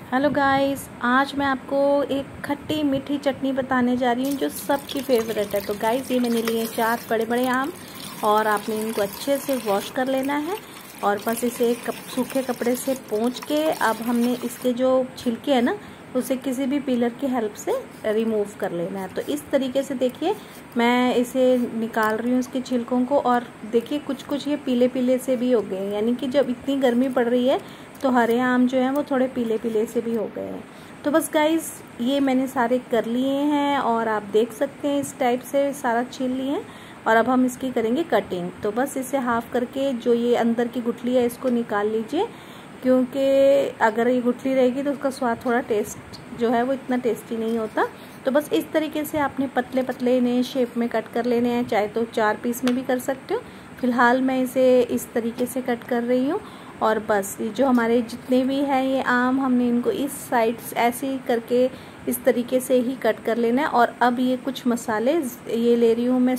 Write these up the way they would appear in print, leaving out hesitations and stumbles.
Hello guys, आज मैं आपको एक खट्टी मीठी चटनी बताने जा रही हूँ जो सबकी फेवरेट है। तो गाइस, ये मैंने लिए 4 बड़े बड़े आम और आपने इनको अच्छे से वॉश कर लेना है और बस इसे सूखे कपड़े से पोंछ के अब हमने इसके जो छिलके हैं ना, उसे किसी भी पीलर की हेल्प से रिमूव कर लेना है। तो इस तरीके से देखिए मैं इसे निकाल रही हूँ इसके छिलकों को, और देखिए कुछ ये पीले पीले से भी हो गए हैं, यानी कि जब इतनी गर्मी पड़ रही है तो हरे आम जो हैं वो थोड़े पीले पीले से भी हो गए हैं। तो बस गाइस, ये मैंने सारे कर लिए हैं और आप देख सकते हैं इस टाइप से सारा छील लिए हैं। और अब हम इसकी करेंगे कटिंग। तो बस इसे हाफ करके जो ये अंदर की गुठली है इसको निकाल लीजिए, क्योंकि अगर ये गुठली रहेगी तो उसका स्वाद थोड़ा टेस्ट जो है वो इतना टेस्टी नहीं होता। तो बस इस तरीके से आपने पतले पतले इन्हें शेप में कट कर लेने हैं, चाहे तो 4 पीस में भी कर सकते हो। फिलहाल मैं इसे इस तरीके से कट कर रही हूँ। और बस ये जो हमारे जितने भी हैं ये आम, हमने इनको इस साइड ऐसे ही करके इस तरीके से ही कट कर लेना है। और अब ये कुछ मसाले ये ले रही हूँ मैं,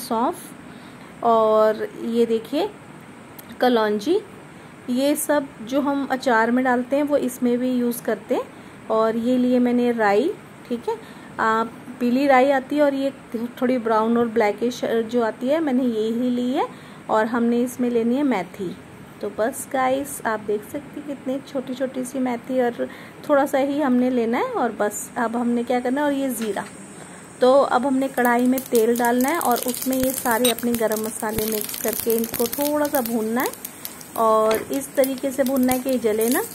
सौंफ और ये देखिए कलौंजी, ये सब जो हम अचार में डालते हैं वो इसमें भी यूज़ करते हैं। और ये लिए मैंने राई, ठीक है, पीली राई आती है और ये थोड़ी ब्राउन और ब्लैकिश जो आती है, मैंने ये ही ली है। और हमने इसमें लेनी है मेथी। तो बस गाइस, आप देख सकते हैं कितनी छोटी छोटी सी मेथी, और थोड़ा सा ही हमने लेना है। और बस अब हमने क्या करना है, और ये ज़ीरा। तो अब हमने कढ़ाई में तेल डालना है और उसमें ये सारे अपने गरम मसाले मिक्स करके इनको थोड़ा सा भूनना है। और इस तरीके से भूनना है कि ये जले ना,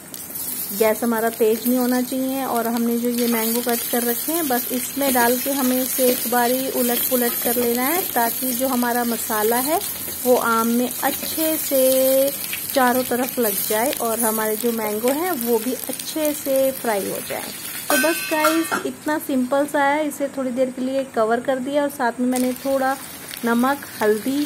गैस हमारा तेज नहीं होना चाहिए। और हमने जो ये मैंगो कट कर रखे हैं बस इसमें डाल के हमें इसे एक बारी उलट पुलट कर लेना है, ताकि जो हमारा मसाला है वो आम में अच्छे से चारों तरफ लग जाए और हमारे जो मैंगो हैं वो भी अच्छे से फ्राई हो जाए। तो बस गाइस, इतना सिंपल सा है। इसे थोड़ी देर के लिए कवर कर दिया और साथ में मैंने थोड़ा नमक, हल्दी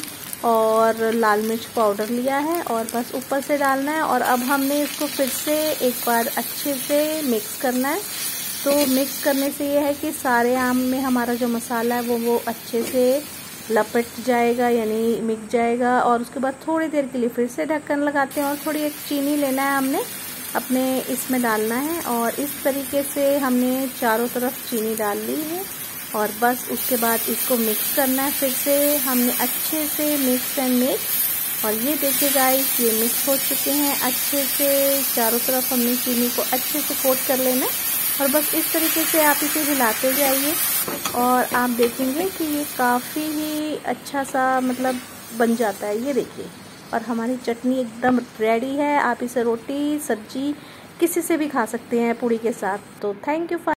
और लाल मिर्च पाउडर लिया है और बस ऊपर से डालना है। और अब हमने इसको फिर से एक बार अच्छे से मिक्स करना है। तो मिक्स करने से ये है कि सारे आम में हमारा जो मसाला है वो अच्छे से लपट जाएगा, यानी मिक्स जाएगा। और उसके बाद थोड़ी देर के लिए फिर से ढक्कन लगाते हैं और थोड़ी एक चीनी लेना है हमने अपने इसमें डालना है। और इस तरीके से हमने चारों तरफ चीनी डाल ली है और बस उसके बाद इसको मिक्स करना है। फिर से हमने अच्छे से मिक्स एंड मिक्स। और ये देखिए गाइस, ये मिक्स हो चुके हैं अच्छे से, चारों तरफ हमने चीनी को अच्छे से कोट कर लेना है। और बस इस तरीके से आप इसे हिलाते जाइए और आप देखेंगे कि ये काफ़ी ही अच्छा सा मतलब बन जाता है। ये देखिए, और हमारी चटनी एकदम रेडी है। आप इसे रोटी, सब्जी किसी से भी खा सकते हैं, पूड़ी के साथ। तो थैंक यू।